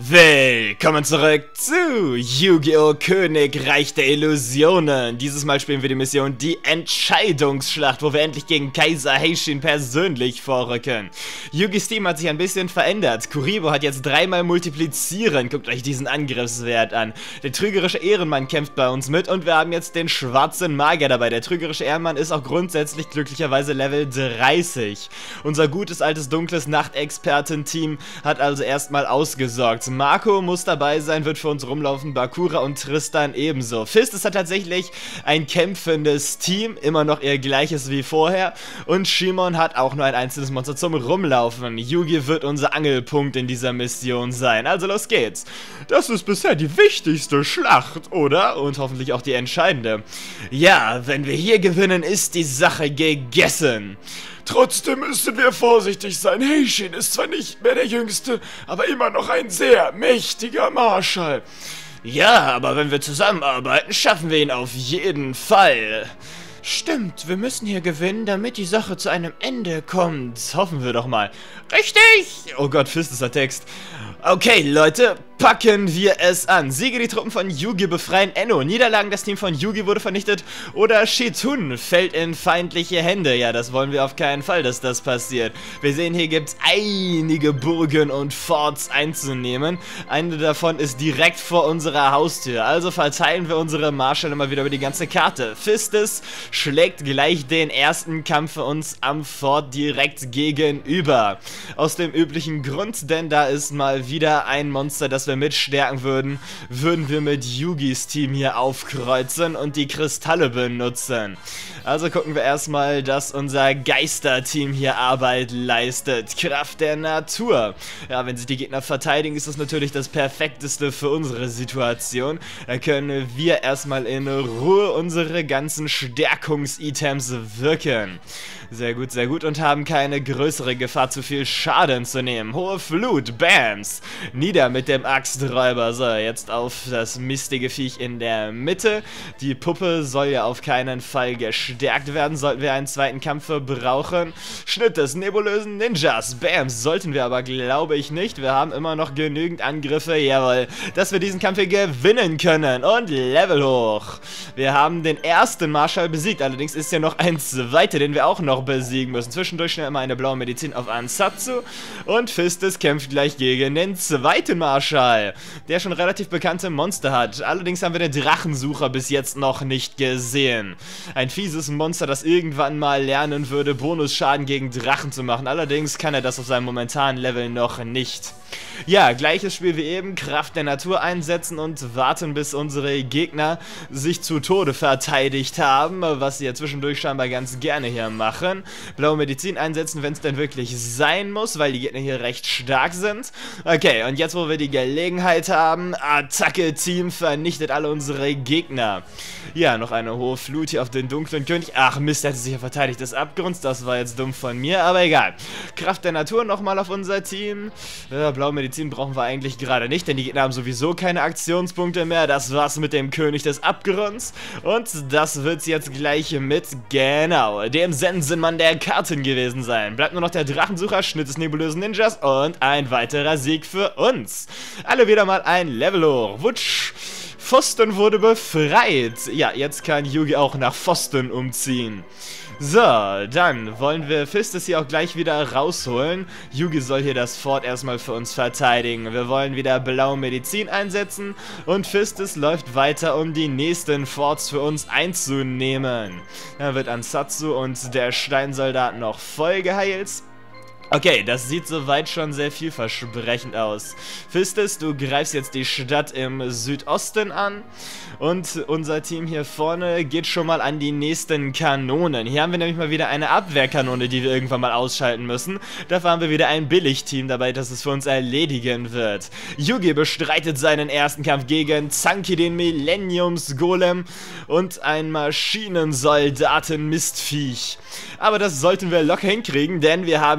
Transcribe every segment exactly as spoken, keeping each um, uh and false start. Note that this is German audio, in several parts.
Willkommen zurück zu Yu-Gi-Oh! Königreich der Illusionen. Dieses Mal spielen wir die Mission Die Entscheidungsschlacht, wo wir endlich gegen Kaiser Heishin persönlich vorrücken. Yugis Team hat sich ein bisschen verändert. Kuribo hat jetzt dreimal multiplizieren. Guckt euch diesen Angriffswert an. Der trügerische Ehrenmann kämpft bei uns mit und wir haben jetzt den schwarzen Magier dabei. Der trügerische Ehrenmann ist auch grundsätzlich glücklicherweise Level dreißig. Unser gutes, altes, dunkles Nachtexperten-Team hat also erstmal ausgesorgt. Marco muss dabei sein, wird für uns rumlaufen, Bakura und Tristan ebenso. Fistes hat tatsächlich ein kämpfendes Team, immer noch ihr gleiches wie vorher. Und Shimon hat auch nur ein einzelnes Monster zum Rumlaufen. Yugi wird unser Angelpunkt in dieser Mission sein. Also los geht's. Das ist bisher die wichtigste Schlacht, oder? Und hoffentlich auch die entscheidende. Ja, wenn wir hier gewinnen, ist die Sache gegessen. Trotzdem müssen wir vorsichtig sein. Heishin ist zwar nicht mehr der Jüngste, aber immer noch ein sehr mächtiger Marschall. Ja, aber wenn wir zusammenarbeiten, schaffen wir ihn auf jeden Fall. Stimmt, wir müssen hier gewinnen, damit die Sache zu einem Ende kommt. Hoffen wir doch mal. Richtig! Oh Gott, fistester Text. Okay, Leute, packen wir es an. Siege die Truppen von Yugi befreien Enno. Niederlagen, das Team von Yugi wurde vernichtet. Oder Shitun fällt in feindliche Hände. Ja, das wollen wir auf keinen Fall, dass das passiert. Wir sehen, hier gibt es einige Burgen und Forts einzunehmen. Eine davon ist direkt vor unserer Haustür. Also verteilen wir unsere Marschall immer wieder über die ganze Karte. Fistes schlägt gleich den ersten Kampf für uns am Fort direkt gegenüber. Aus dem üblichen Grund, denn da ist mal wieder ein Monster, das wir mitstärken würden, würden wir mit Yugis Team hier aufkreuzen und die Kristalle benutzen. Also gucken wir erstmal, dass unser Geisterteam hier Arbeit leistet. Kraft der Natur. Ja, wenn sich die Gegner verteidigen, ist das natürlich das Perfekteste für unsere Situation. Da können wir erstmal in Ruhe unsere ganzen Stärkungs-Items wirken. Sehr gut, sehr gut und haben keine größere Gefahr, zu viel Schaden zu nehmen. Hohe Flut, Bams. Nieder mit dem Axträuber. So, jetzt auf das mistige Viech in der Mitte. Die Puppe soll ja auf keinen Fall gestärkt werden, sollten wir einen zweiten Kampf brauchen. Schnitt des nebulösen Ninjas. Bams, sollten wir aber, glaube ich, nicht. Wir haben immer noch genügend Angriffe, jawohl, dass wir diesen Kampf hier gewinnen können. Und Level hoch. Wir haben den ersten Marschall besiegt, allerdings ist ja noch ein zweiter, den wir auch noch besiegen müssen. Zwischendurch schnell immer eine blaue Medizin auf Ansatsu. Und Fistes kämpft gleich gegen den zweiten Marschall, der schon relativ bekannte Monster hat. Allerdings haben wir den Drachensucher bis jetzt noch nicht gesehen. Ein fieses Monster, das irgendwann mal lernen würde, Bonusschaden gegen Drachen zu machen. Allerdings kann er das auf seinem momentanen Level noch nicht. Ja, gleiches Spiel wie eben, Kraft der Natur einsetzen und warten, bis unsere Gegner sich zu Tode verteidigt haben, was sie ja zwischendurch scheinbar ganz gerne hier machen. Blaue Medizin einsetzen, wenn es denn wirklich sein muss, weil die Gegner hier recht stark sind. Okay, und jetzt, wo wir die Gelegenheit haben, Attacke Team vernichtet alle unsere Gegner. Ja, noch eine hohe Flut hier auf den dunklen König. Ach Mist, der hat sich ja verteidigt des Abgrunds, das war jetzt dumm von mir, aber egal. Kraft der Natur nochmal auf unser Team. Ja, blaue Medizin brauchen wir eigentlich gerade nicht, denn die Gegner haben sowieso keine Aktionspunkte mehr. Das war's mit dem König des Abgrunds. Und das wird's jetzt gleich mit, genau, dem Sensenmann der Karten gewesen sein. Bleibt nur noch der Drachensucher, Schnitt des nebulösen Ninjas und ein weiterer Sieg für uns. Alle wieder mal ein Level hoch. Wutsch. Pfosten wurde befreit. Ja, jetzt kann Yugi auch nach Pfosten umziehen. So, dann wollen wir Fistes hier auch gleich wieder rausholen. Yugi soll hier das Fort erstmal für uns verteidigen. Wir wollen wieder blaue Medizin einsetzen und Fistes läuft weiter, um die nächsten Forts für uns einzunehmen. Dann wird Ansatsu und der Steinsoldat noch voll geheilt. Okay, das sieht soweit schon sehr vielversprechend aus. Fistes, du greifst jetzt die Stadt im Südosten an und unser Team hier vorne geht schon mal an die nächsten Kanonen. Hier haben wir nämlich mal wieder eine Abwehrkanone, die wir irgendwann mal ausschalten müssen. Dafür haben wir wieder ein Billigteam dabei, das es für uns erledigen wird. Yugi bestreitet seinen ersten Kampf gegen Zanki, den Millenniums-Golem und ein Maschinensoldaten-Mistviech. Aber das sollten wir locker hinkriegen, denn wir haben gerade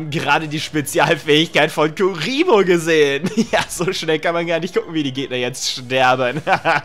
gerade die Spezialfähigkeit von Kuribo gesehen. Ja, so schnell kann man gar nicht gucken, wie die Gegner jetzt sterben.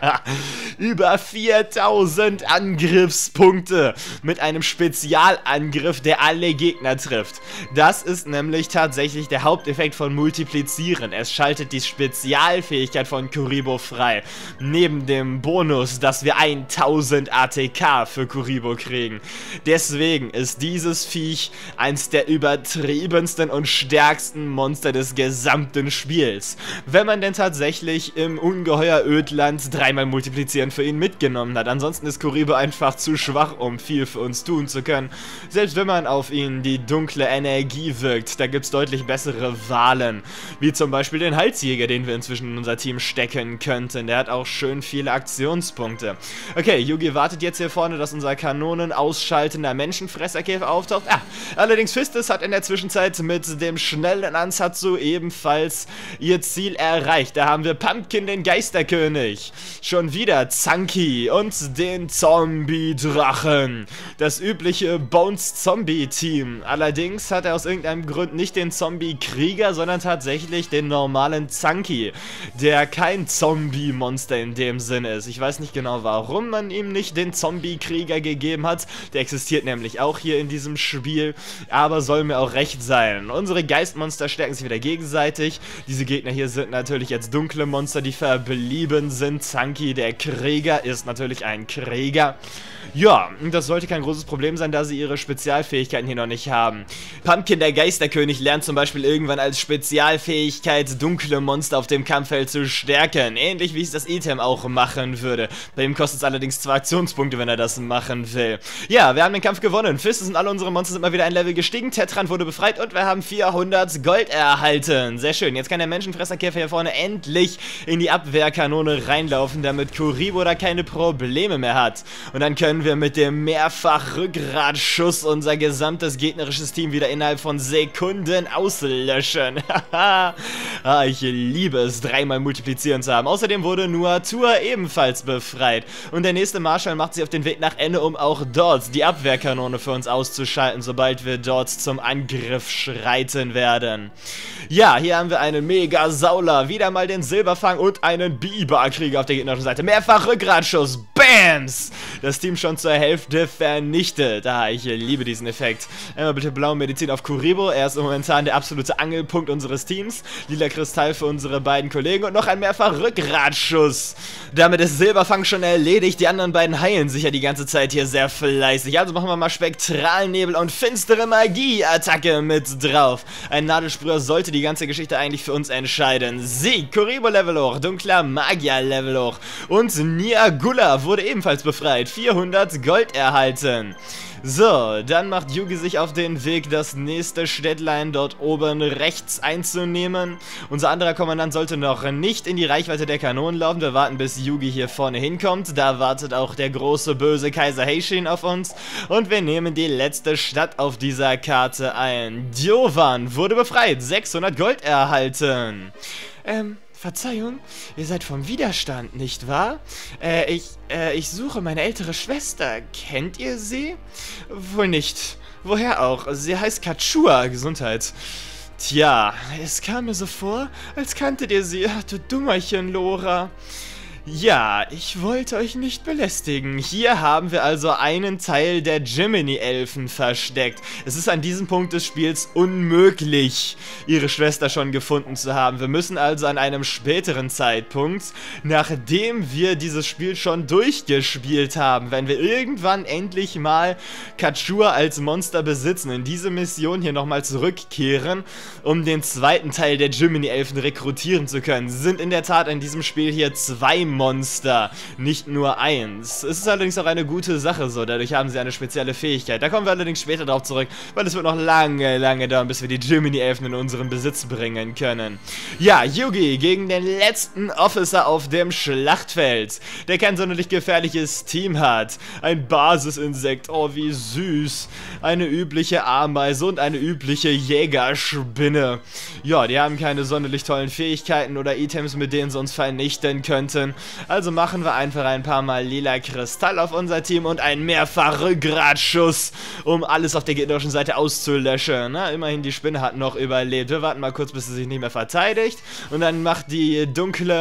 Über viertausend Angriffspunkte mit einem Spezialangriff, der alle Gegner trifft. Das ist nämlich tatsächlich der Haupteffekt von Multiplizieren. Es schaltet die Spezialfähigkeit von Kuribo frei. Neben dem Bonus, dass wir tausend A T K für Kuribo kriegen. Deswegen ist dieses Viech eins der übertriebensten und stärksten Monster des gesamten Spiels. Wenn man denn tatsächlich im Ungeheuer Ödland dreimal multiplizieren für ihn mitgenommen hat. Ansonsten ist Kuribo einfach zu schwach, um viel für uns tun zu können. Selbst wenn man auf ihn die dunkle Energie wirkt, da gibt es deutlich bessere Wahlen. Wie zum Beispiel den Halsjäger, den wir inzwischen in unser Team stecken könnten. Der hat auch schön viele Aktionspunkte. Okay, Yugi wartet jetzt hier vorne, dass unser Kanonen ausschaltender Menschenfresserkäfer auftaucht. Ah, allerdings Fistis hat in der Zwischenzeit mit dem schnellen Ansatzu ebenfalls ihr Ziel erreicht. Da haben wir Pumpkin, den Geisterkönig. Schon wieder Zanki und den Zombie-Drachen. Das übliche Bones-Zombie-Team. Allerdings hat er aus irgendeinem Grund nicht den Zombie-Krieger, sondern tatsächlich den normalen Zanki, der kein Zombie-Monster in dem Sinne ist. Ich weiß nicht genau, warum man ihm nicht den Zombie-Krieger gegeben hat. Der existiert nämlich auch hier in diesem Spiel, aber soll mir auch recht sein. Unsere Geistmonster stärken sich wieder gegenseitig. Diese Gegner hier sind natürlich jetzt dunkle Monster, die verblieben sind. Zanki, der Krieger, ist natürlich ein Krieger. Ja, das sollte kein großes Problem sein, da sie ihre Spezialfähigkeiten hier noch nicht haben. Pumpkin, der Geisterkönig, lernt zum Beispiel irgendwann als Spezialfähigkeit dunkle Monster auf dem Kampffeld zu stärken. Ähnlich wie es das Item auch machen würde. Bei ihm kostet es allerdings zwei Aktionspunkte, wenn er das machen will. Ja, wir haben den Kampf gewonnen. Fistes und alle unsere Monster sind mal wieder ein Level gestiegen. Tetran wurde befreit und wir haben vierhundert Gold erhalten. Sehr schön. Jetzt kann der Menschenfresserkäfer hier vorne endlich in die Abwehrkanone reinlaufen, damit Kuribo da keine Probleme mehr hat. Und dann können wir mit dem Mehrfach-Rückgratschuss unser gesamtes gegnerisches Team wieder innerhalb von Sekunden auslöschen. Haha, ah, ich liebe es, dreimal multiplizieren zu haben. Außerdem wurde Nuatur ebenfalls befreit. Und der nächste Marshall macht sich auf den Weg nach Ende, um auch dort die Abwehrkanone für uns auszuschalten, sobald wir dort zum Angriff schreiten werden. Ja, hier haben wir einen Mega-Sauler, wieder mal den Silberfang und einen Biberkrieger auf der gegnerischen Seite. Mehrfach-Rückgratschuss, Bams! Das Team schon zur Hälfte vernichtet. Ah, ich liebe diesen Effekt. Einmal bitte blaue Medizin auf Kuribo. Er ist momentan der absolute Angelpunkt unseres Teams. Lila Kristall für unsere beiden Kollegen und noch ein Mehrfach-Rückgratschuss. Damit ist Silberfang schon erledigt. Die anderen beiden heilen sich ja die ganze Zeit hier sehr fleißig. Also machen wir mal Spektralnebel und finstere Magie-Attacke mit drauf. Ein Nadelsprüher sollte die ganze Geschichte eigentlich für uns entscheiden. Sieg, Kuribo-Level hoch, dunkler Magier-Level hoch. Und Niagula wurde ebenfalls befreit. vierhundert Gold erhalten. So, dann macht Yugi sich auf den Weg, das nächste Städtlein dort oben rechts einzunehmen. Unser anderer Kommandant sollte noch nicht in die Reichweite der Kanonen laufen. Wir warten, bis Yugi hier vorne hinkommt. Da wartet auch der große, böse Kaiser Heishin auf uns. Und wir nehmen die letzte Stadt auf dieser Karte ein. Diovan wurde befreit. sechshundert Gold erhalten. Ähm... Verzeihung, ihr seid vom Widerstand, nicht wahr? Äh, ich, äh, ich suche meine ältere Schwester. Kennt ihr sie? Wohl nicht. Woher auch? Sie heißt Kachua. Gesundheit. Tja, es kam mir so vor, als kanntet ihr sie. Ach, du Dummerchen, Lora. Ja, ich wollte euch nicht belästigen. Hier haben wir also einen Teil der Gemini-Elfen versteckt. Es ist an diesem Punkt des Spiels unmöglich, ihre Schwester schon gefunden zu haben. Wir müssen also an einem späteren Zeitpunkt, nachdem wir dieses Spiel schon durchgespielt haben, wenn wir irgendwann endlich mal Kachua als Monster besitzen, in diese Mission hier nochmal zurückkehren, um den zweiten Teil der Gemini-Elfen rekrutieren zu können. Sie sind in der Tat in diesem Spiel hier zwei Monster, nicht nur eins. Es ist allerdings auch eine gute Sache so, dadurch haben sie eine spezielle Fähigkeit. Da kommen wir allerdings später drauf zurück, weil es wird noch lange, lange dauern, bis wir die Gemini-Elfen in unseren Besitz bringen können. Ja, Yugi gegen den letzten Officer auf dem Schlachtfeld, der kein sonderlich gefährliches Team hat. Ein Basisinsekt, oh wie süß. Eine übliche Ameise und eine übliche Jägerspinne. Ja, die haben keine sonderlich tollen Fähigkeiten oder Items, mit denen sie uns vernichten könnten. Also machen wir einfach ein paar Mal lila Kristall auf unser Team und einen Mehrfach-Rückgratschuss, um alles auf der gegnerischen Seite auszulöschen. Na, immerhin, die Spinne hat noch überlebt. Wir warten mal kurz, bis sie sich nicht mehr verteidigt. Und dann macht die dunkle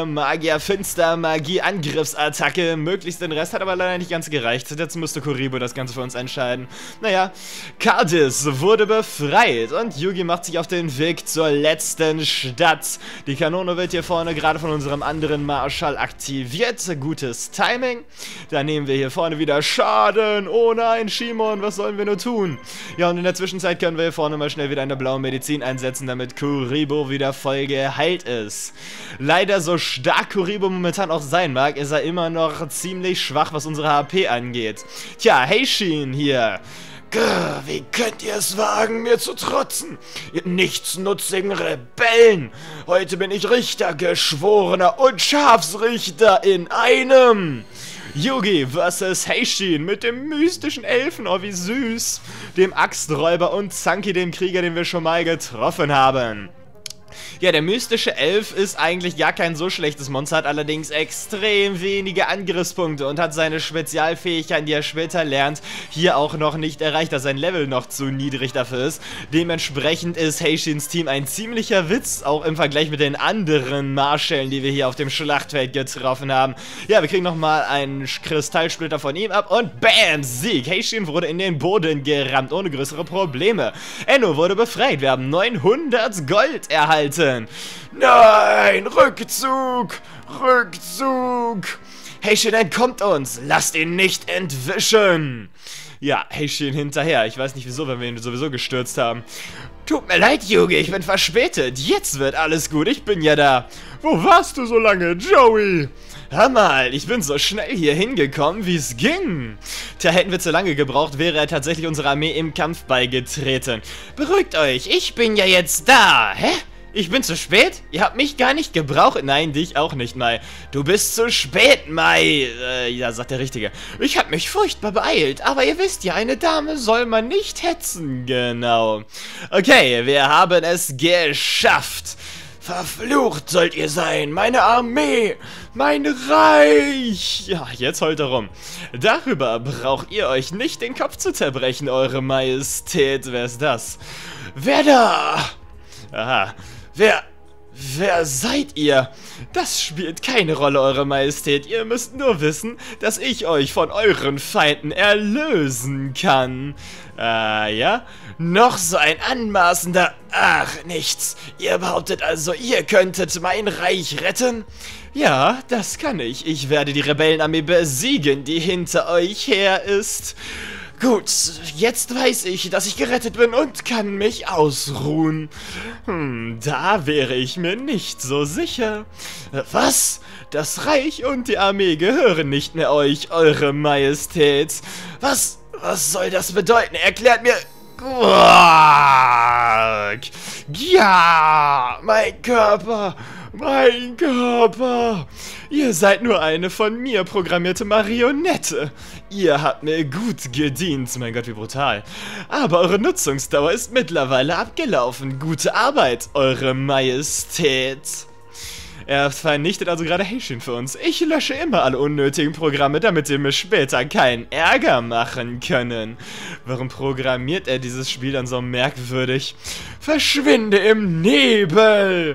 Magier-Finster-Magie-Angriffsattacke möglichst den Rest, hat aber leider nicht ganz gereicht. Jetzt musste Kuriboh das Ganze für uns entscheiden. Naja, Cardis wurde befreit und Yugi macht sich auf den Weg zur letzten Stadt. Die Kanone wird hier vorne gerade von unserem anderen Marschall aktiviert. Gutes Timing. Dann nehmen wir hier vorne wieder Schaden. Oh nein, Shimon, was sollen wir nur tun? Ja, und in der Zwischenzeit können wir hier vorne mal schnell wieder eine blaue Medizin einsetzen, damit Kuriboh wieder voll geheilt ist. Leider, so stark Kuriboh momentan auch sein mag, ist er immer noch ziemlich schwach, was unsere H P angeht. Tja, Heishin hier. Grr, wie könnt ihr es wagen, mir zu trotzen? Ihr nichtsnutzigen Rebellen! Heute bin ich Richter, Geschworener und Schafsrichter in einem! Yugi versus Heishin mit dem mystischen Elfen, oh wie süß, dem Axträuber und Zanki, dem Krieger, den wir schon mal getroffen haben. Ja, der mystische Elf ist eigentlich gar kein so schlechtes Monster, hat allerdings extrem wenige Angriffspunkte und hat seine Spezialfähigkeiten, die er später lernt, hier auch noch nicht erreicht, da sein Level noch zu niedrig dafür ist. Dementsprechend ist Heishins Team ein ziemlicher Witz, auch im Vergleich mit den anderen Marschällen, die wir hier auf dem Schlachtfeld getroffen haben. Ja, wir kriegen nochmal einen Kristallsplitter von ihm ab und BAM! Sieg! Heishin wurde in den Boden gerammt, ohne größere Probleme. Enno wurde befreit, wir haben neunhundert Gold erhalten. Nein, Rückzug, Rückzug. Heishin entkommt uns, lasst ihn nicht entwischen. Ja, Heishin hinterher, ich weiß nicht wieso, wenn wir ihn sowieso gestürzt haben. Tut mir leid, Yugi, ich bin verspätet, jetzt wird alles gut, ich bin ja da. Wo warst du so lange, Joey? Hör mal, ich bin so schnell hier hingekommen, wie es ging. Tja, hätten wir zu lange gebraucht, wäre er tatsächlich unserer Armee im Kampf beigetreten. Beruhigt euch, ich bin ja jetzt da. Hä? Ich bin zu spät? Ihr habt mich gar nicht gebraucht. Nein, dich auch nicht, Mai. Du bist zu spät, Mai. Äh, ja, sagt der Richtige. Ich hab mich furchtbar beeilt, aber ihr wisst ja, eine Dame soll man nicht hetzen. Genau. Okay, wir haben es geschafft. Verflucht sollt ihr sein, meine Armee, mein Reich. Ja, jetzt heult er rum. Darüber braucht ihr euch nicht den Kopf zu zerbrechen, eure Majestät. Wer ist das? Wer da? Aha. Wer, wer seid ihr? Das spielt keine Rolle, eure Majestät. Ihr müsst nur wissen, dass ich euch von euren Feinden erlösen kann. Äh, ja? Noch so ein anmaßender... Ach, nichts. Ihr behauptet also, ihr könntet mein Reich retten? Ja, das kann ich. Ich werde die Rebellenarmee besiegen, die hinter euch her ist. Gut, jetzt weiß ich, dass ich gerettet bin und kann mich ausruhen. Hm, da wäre ich mir nicht so sicher. Was? Das Reich und die Armee gehören nicht mehr euch, eure Majestät. Was? Was soll das bedeuten? Erklärt mir... Ja, mein Körper, mein Körper. Ihr seid nur eine von mir programmierte Marionette. Ihr habt mir gut gedient. Mein Gott, wie brutal. Aber eure Nutzungsdauer ist mittlerweile abgelaufen. Gute Arbeit, eure Majestät. Er vernichtet also gerade Heishin für uns. Ich lösche immer alle unnötigen Programme, damit wir mir später keinen Ärger machen können. Warum programmiert er dieses Spiel dann so merkwürdig? Verschwinde im Nebel!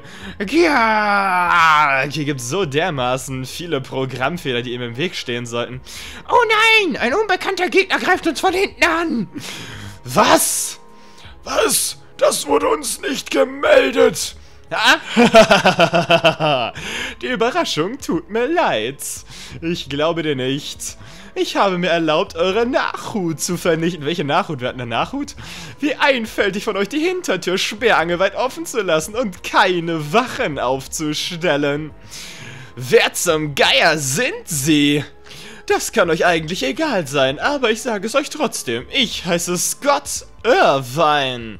Ja! Hier gibt es so dermaßen viele Programmfehler, die ihm im Weg stehen sollten. Oh nein! Ein unbekannter Gegner greift uns von hinten an! Was? Was? Das wurde uns nicht gemeldet! Ja? Die Überraschung tut mir leid. Ich glaube dir nicht. Ich habe mir erlaubt, eure Nachhut zu vernichten. Welche Nachhut? Wir hatten eine Nachhut? Wie einfältig von euch, die Hintertür sperrangelweit offen zu lassen und keine Wachen aufzustellen. Wer zum Geier sind sie? Das kann euch eigentlich egal sein, aber ich sage es euch trotzdem. Ich heiße Scott Irvine.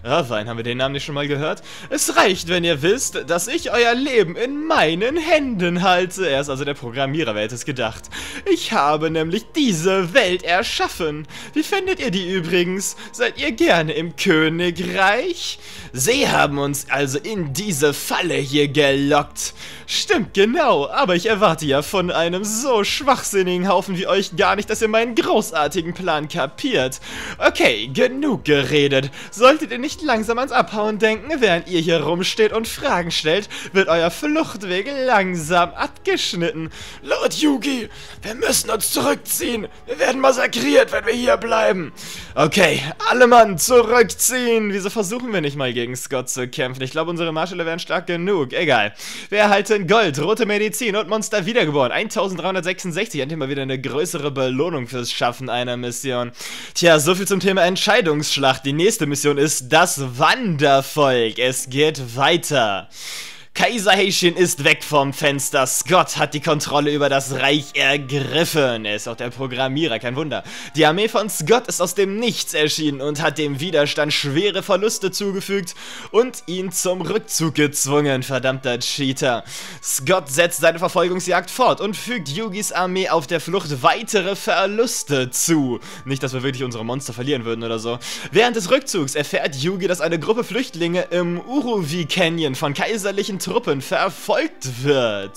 Irvine, haben wir den Namen nicht schon mal gehört? Es reicht, wenn ihr wisst, dass ich euer Leben in meinen Händen halte. Er ist also der Programmierer, wer hätte es gedacht. Ich habe nämlich diese Welt erschaffen. Wie findet ihr die übrigens? Seid ihr gerne im Königreich? Sie haben uns also in diese Falle hier gelockt. Stimmt, genau, aber ich erwarte ja von einem so schwachsinnigen Haufen wie euch gar nicht, dass ihr meinen großartigen Plan kapiert. Okay, genug geredet. Solltet ihr nicht langsam ans Abhauen denken, während ihr hier rumsteht und Fragen stellt, wird euer Fluchtweg langsam abgeschnitten. Lord Yugi, wir müssen uns zurückziehen. Wir werden massakriert, wenn wir hier bleiben. Okay, alle Mann, zurückziehen. Wieso versuchen wir nicht mal gegen Scott zu kämpfen? Ich glaube, unsere Marschälle wären stark genug. Egal. Wir erhalten Gold, rote Medizin und Monster wiedergeboren. eintausenddreihundertsechsundsechzig. Endlich mal wieder eine größere Belohnung fürs Schaffen einer Mission. Tja, soviel zum Thema Entscheidungsschlacht. Die nächste Mission ist das Wandervolk. Es geht weiter. Kaiser Heishin ist weg vom Fenster. Scott hat die Kontrolle über das Reich ergriffen. Er ist auch der Programmierer, kein Wunder. Die Armee von Scott ist aus dem Nichts erschienen und hat dem Widerstand schwere Verluste zugefügt und ihn zum Rückzug gezwungen, verdammter Cheater. Scott setzt seine Verfolgungsjagd fort und fügt Yugis Armee auf der Flucht weitere Verluste zu. Nicht, dass wir wirklich unsere Monster verlieren würden oder so. Während des Rückzugs erfährt Yugi, dass eine Gruppe Flüchtlinge im Uruvi Canyon von kaiserlichen Truppen verfolgt wird.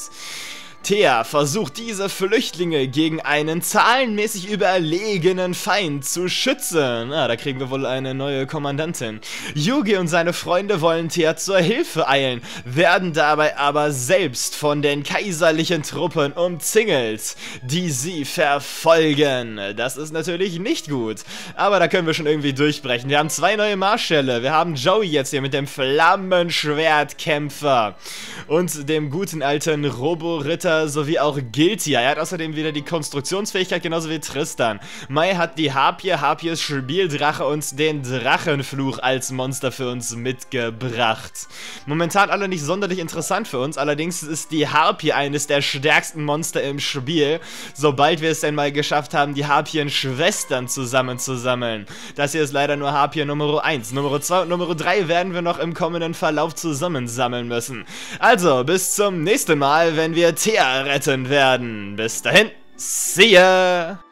Thea versucht diese Flüchtlinge gegen einen zahlenmäßig überlegenen Feind zu schützen. Ah, da kriegen wir wohl eine neue Kommandantin. Yugi und seine Freunde wollen Thea zur Hilfe eilen, werden dabei aber selbst von den kaiserlichen Truppen umzingelt, die sie verfolgen. Das ist natürlich nicht gut, aber da können wir schon irgendwie durchbrechen. Wir haben zwei neue Marschälle. Wir haben Joey jetzt hier mit dem Flammenschwertkämpfer und dem guten alten Robo-Ritter sowie auch Guilty. Er hat außerdem wieder die Konstruktionsfähigkeit, genauso wie Tristan. Mai hat die Harpie, Harpies Spieldrache und den Drachenfluch als Monster für uns mitgebracht. Momentan alle nicht sonderlich interessant für uns, allerdings ist die Harpie eines der stärksten Monster im Spiel, sobald wir es denn mal geschafft haben, die Harpien-Schwestern zusammenzusammeln. Das hier ist leider nur Harpie Nummer eins. Nummer zwei und Nummer drei werden wir noch im kommenden Verlauf zusammensammeln müssen. Also, bis zum nächsten Mal, wenn wir Thea retten werden. Bis dahin, see ya!